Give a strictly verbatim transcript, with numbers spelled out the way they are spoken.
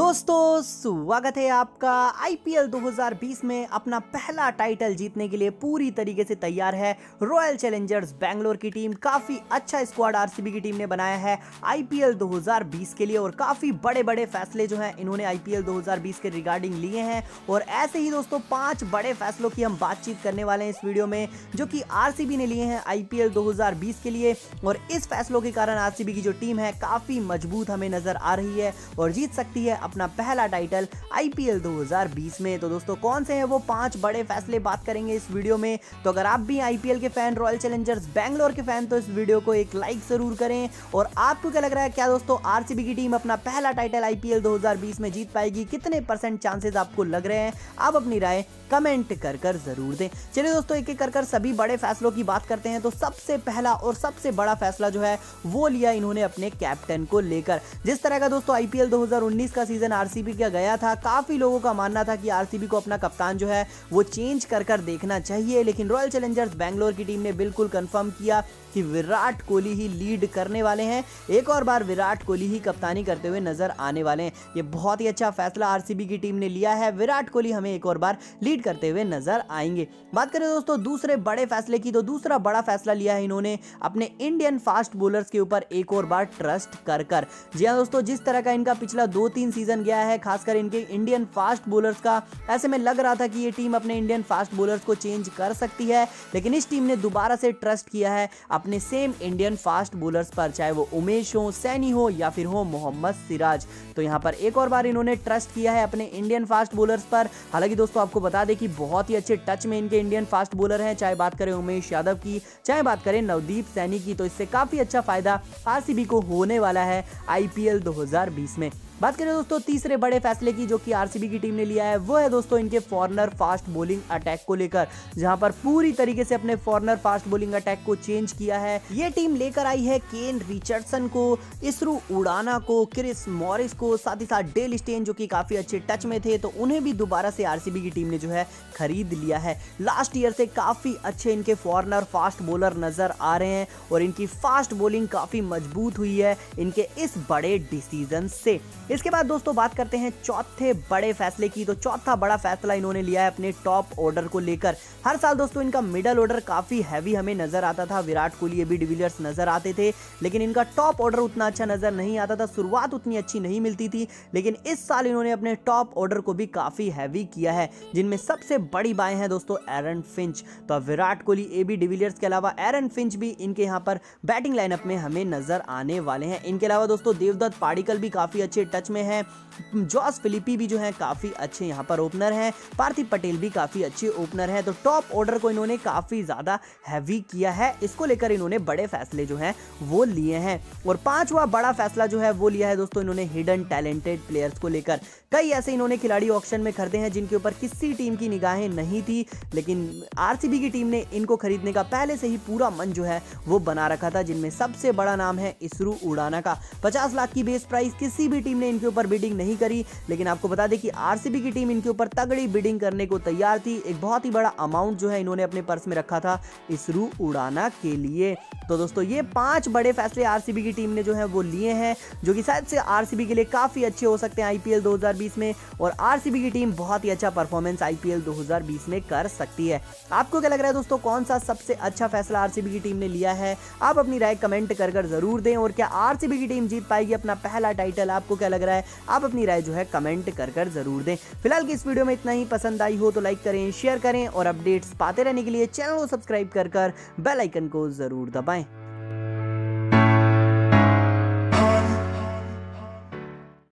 दोस्तों स्वागत है आपका। आईपीएल दो हज़ार बीस में अपना पहला टाइटल जीतने के लिए पूरी तरीके से तैयार है रॉयल चैलेंजर्स बैंगलोर की टीम। काफी अच्छा स्क्वाड आरसीबी की टीम ने बनाया है आईपीएल दो हज़ार बीस के लिए और काफी बड़े बड़े फैसले जो हैं इन्होंने आईपीएल दो हज़ार बीस के रिगार्डिंग लिए हैं। और ऐसे ही दोस्तों पांच बड़े फैसलों की हम बातचीत करने वाले हैं इस वीडियो में, जो कि आरसीबी ने लिए हैं आईपीएल दो हज़ार बीस के लिए। और इस फैसलों के कारण आरसीबी की जो टीम है काफी मजबूत हमें नजर आ रही है और जीत सकती है अपना पहला टाइटल आईपीएल दो हज़ार बीस में। तो दोस्तों कौन से हैं वो पांच बड़े फैसले बात करेंगे इस वीडियो में। तो अगर आप भी आईपीएल के फैन, रॉयल चैलेंजर्स बैंगलोर के फैन, तो इस वीडियो को एक लाइक जरूर करें। और आपको क्या लग रहा है, क्या दोस्तों आरसीबी की टीम अपना पहला टाइटल आईपीएल दो हज़ार बीस में जीत पाएगी? कितने परसेंट चांसेस आपको लग रहे हैं? आप अपनी राय कमेंट कर कर जरूर दें। चलिए दोस्तों एक एक कर कर सभी बड़े फैसलों की बात करते हैं। तो सबसे पहला और सबसे बड़ा फैसला जो है वो लिया इन्होंने अपने कैप्टन को लेकर। जिस तरह का दोस्तों आईपीएल दो हज़ार उन्नीस का सीजन आरसीबी का गया था, काफी लोगों का मानना था कि आरसीबी को अपना कप्तान जो है वो चेंज कर कर देखना चाहिए, लेकिन रॉयल चैलेंजर्स बैंगलोर की टीम ने बिल्कुल कंफर्म किया कि विराट कोहली ही लीड करने वाले हैं। एक और बार विराट कोहली ही कप्तानी करते हुए नजर आने वाले हैं। ये बहुत ही अच्छा फैसला आरसीबी की टीम ने लिया है। विराट कोहली हमें एक और बार लीड करते हुए नजर आएंगे। बात करें दोस्तों दूसरे बड़े फैसले की, तो दूसरा बड़ा फैसला लिया है इन्होंने अपने इंडियन फास्ट बॉलर्स के ऊपर एक और बार ट्रस्ट कर कर। जी हाँ दोस्तों, जिस तरह का इनका पिछला दो तीन सीजन गया है, खासकर इनके इंडियन फास्ट बॉलर्स का, ऐसे में लग रहा था कि ये टीम अपने इंडियन फास्ट बॉलर्स को चेंज कर सकती है, लेकिन इस टीम ने दोबारा से ट्रस्ट किया है अपने सेम इंडियन फास्ट बॉलर्स पर, चाहे वो उमेश हो, सैनी हो या फिर हो मोहम्मद सिराज। तो यहां पर एक और बार इन्होंने ट्रस्ट किया है अपने इंडियन फास्ट बॉलर्स पर। हालांकि दोस्तों आपको बता दें कि बहुत ही अच्छे टच में इनके इंडियन फास्ट बॉलर हैं, चाहे बात करें उमेश यादव की, चाहे बात करें नवदीप सैनी की। तो इससे काफी अच्छा फायदा आरसीबी को होने वाला है आईपीएल दो हज़ार बीस में। बात करें दोस्तों तीसरे बड़े फैसले की, जो कि आरसीबी की टीम ने लिया है, वो है दोस्तों इनके फॉरनर फास्ट बॉलिंग अटैक को लेकर, जहां पर पूरी तरीके से अपने फॉरनर फास्ट बॉलिंग अटैक को चेंज किया है। ये टीम लेकर आई है केन रिचर्डसन को, इसरू उड़ाना को, क्रिस मॉरिस को, साथ ही साथ डेल स्टेन जो कि काफी अच्छे टच में थे, तो उन्हें भी दोबारा से आरसीबी की टीम ने जो है खरीद लिया है। लास्ट ईयर से काफी अच्छे इनके फॉरनर फास्ट बॉलर नजर आ रहे हैं और इनकी फास्ट बॉलिंग काफी मजबूत हुई है इनके इस बड़े डिसीजन से। इसके बाद दोस्तों बात करते हैं चौथे बड़े फैसले की। तो चौथा बड़ा फैसला इन्होंने लिया है अपने टॉप ऑर्डर को लेकर। हर साल दोस्तों इनका मिडल ऑर्डर काफी हैवी हमें नजर आता था, विराट कोहली, एबी डिविलियर्स नजर आते थे, लेकिन इनका टॉप ऑर्डर उतना अच्छा नजर नहीं आता था, शुरुआत उतनी अच्छी नहीं मिलती थी। लेकिन इस साल इन्होंने अपने टॉप ऑर्डर को भी काफी हैवी किया है, जिनमें सबसे बड़ी बाएं हैं दोस्तों एरन फिंच। तो विराट कोहली, एबी डिविलियर्स के अलावा एरन फिंच भी इनके यहाँ पर बैटिंग लाइनअप में हमें नजर आने वाले हैं। इनके अलावा दोस्तों देवदत्त पाडिक्कल भी काफी अच्छे टच में है, जॉस फिलिपी भी जो है काफी अच्छे यहाँ पर ओपनर हैं, पार्थिव पटेल भी काफी अच्छे ओपनर हैं। तो टॉप ऑर्डर को इन्होंने काफी ज्यादा हैवी किया है, इसको लेकर इन्होंने बड़े फैसले जो हैं वो लिए हैं। और पांचवा बड़ा फैसला जो है वो लिया है दोस्तों इन्होंने हिडन टैलेंटेड प्लेयर्स को लेकर। कई ऐसे इन्होंने खिलाड़ी ऑक्शन में खरीदे हैं जिनके ऊपर किसी टीम की निगाहें नहीं थी, लेकिन आरसीबी की टीम ने इनको खरीदने का पहले से ही पूरा मन जो है वो बना रखा था, जिनमें सबसे बड़ा नाम है इसरू उड़ाना का। पचास लाख की बेस प्राइस, किसी भी टीम ने इनके ऊपर बिडिंग नहीं करी, लेकिन आपको बता दें कि आरसीबी की टीम इनके ऊपर तगड़ी बिडिंग करने को तैयार थी। एक बहुत ही बड़ा अमाउंट जो है इन्होंने अपने पर्स में रखा था इसरू उड़ाना के लिए। तो दोस्तों ये पांच बड़े फैसले आरसीबी की टीम ने जो है वो लिए हैं, जो कि शायद से आरसीबी के लिए काफी अच्छे हो सकते हैं आईपीएल दो हज़ार बीस में, और आरसीबी की टीम बहुत ही अच्छा परफॉर्मेंस आईपीएल दो हज़ार बीस में कर सकती है। आपको क्या लग रहा है दोस्तों, कौन सा सबसे अच्छा फैसला आरसीबी की टीम ने लिया है? आप अपनी राय कमेंट कर कर जरूर दें। और क्या आरसीबी की टीम जीत पाएगी अपना पहला टाइटल? आपको क्या लग रहा है? आप अपनी राय जो है कमेंट कर कर जरूर दें। फिलहाल की इस वीडियो में इतना ही। पसंद आई हो तो लाइक करें, शेयर करें और अपडेट्स पाते रहने के लिए चैनल को सब्सक्राइब कर कर बेल आइकन को जरूर दबाएं।